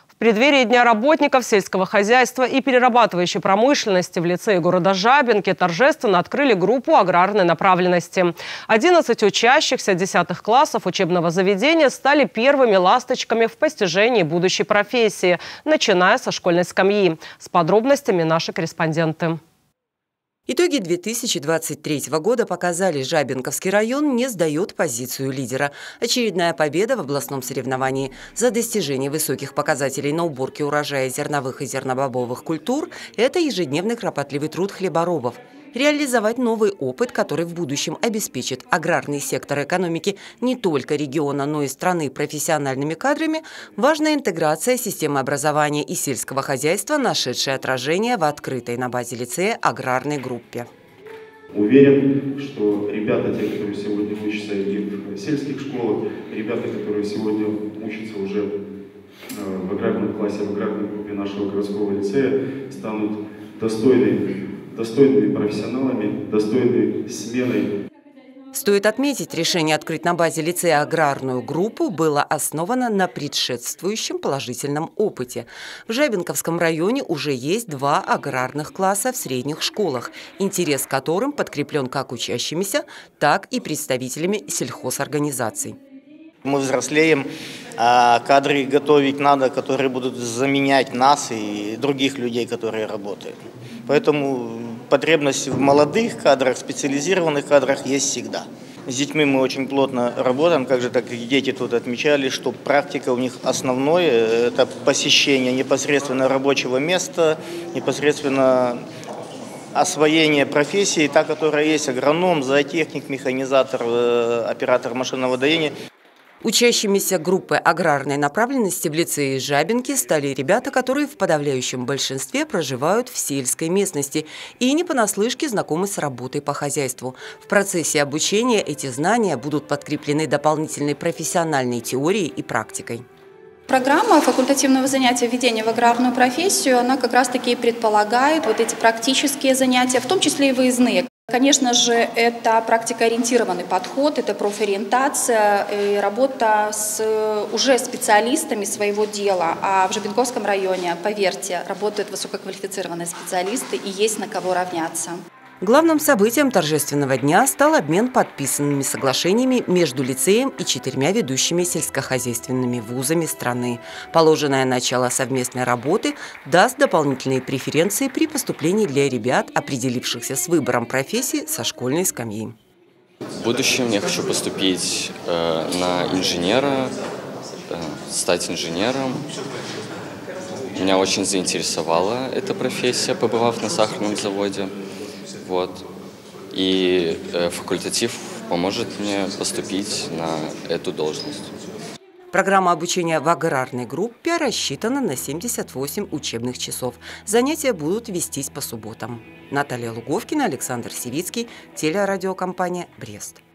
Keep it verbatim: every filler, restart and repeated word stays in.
В преддверии Дня работников сельского хозяйства и перерабатывающей промышленности в лицее города Жабинки торжественно открыли группу аграрной направленности. одиннадцать учащихся десятых классов учебного заведения стали первыми ласточками в постижении будущей профессии, начиная со школьной скамьи. С подробностями наши корреспонденты. Итоги две тысячи двадцать третьего года показали, Жабинковский район не сдает позицию лидера. Очередная победа в областном соревновании за достижение высоких показателей на уборке урожая зерновых и зернобобовых культур – это ежедневный кропотливый труд хлеборобов. Реализовать новый опыт, который в будущем обеспечит аграрный сектор экономики не только региона, но и страны профессиональными кадрами, важна интеграция системы образования и сельского хозяйства, нашедшая отражение в открытой на базе лицея аграрной группе. Уверен, что ребята, те, которые сегодня учатся и в сельских школах, ребята, которые сегодня учатся уже в аграрном классе, в аграрной группе нашего городского лицея, станут достойными достойными профессионалами, достойной сменой. Стоит отметить, решение открыть на базе лицея аграрную группу было основано на предшествующем положительном опыте. В Жабинковском районе уже есть два аграрных класса в средних школах, интерес к которым подкреплен как учащимися, так и представителями сельхозорганизаций. Мы взрослеем, а кадры готовить надо, которые будут заменять нас и других людей, которые работают. Поэтому потребность в молодых кадрах, специализированных кадрах есть всегда. С детьми мы очень плотно работаем, как же так и дети тут отмечали, что практика у них основное – это посещение непосредственно рабочего места, непосредственно освоение профессии, та, которая есть агроном, зоотехник, механизатор, оператор машинного доения. Учащимися группы аграрной направленности в лицее Жабинки стали ребята, которые в подавляющем большинстве проживают в сельской местности и не понаслышке знакомы с работой по хозяйству. В процессе обучения эти знания будут подкреплены дополнительной профессиональной теорией и практикой. Программа факультативного занятия введения в аграрную профессию, она как раз-таки и предполагает вот эти практические занятия, в том числе и выездные. Конечно же, это практикоориентированный подход, это профориентация и работа с уже специалистами своего дела. А в Жабинковском районе, поверьте, работают высококвалифицированные специалисты и есть на кого равняться. Главным событием торжественного дня стал обмен подписанными соглашениями между лицеем и четырьмя ведущими сельскохозяйственными вузами страны. Положенное начало совместной работы даст дополнительные преференции при поступлении для ребят, определившихся с выбором профессии со школьной скамьи. В будущем я хочу поступить э, на инженера, э, стать инженером. Меня очень заинтересовала эта профессия, побывав на сахарном заводе. Вот. И э, факультатив поможет мне поступить на эту должность. Программа обучения в аграрной группе рассчитана на семьдесят восемь учебных часов. Занятия будут вестись по субботам. Наталья Луговкина, Александр Сивицкий, телерадиокомпания «Брест».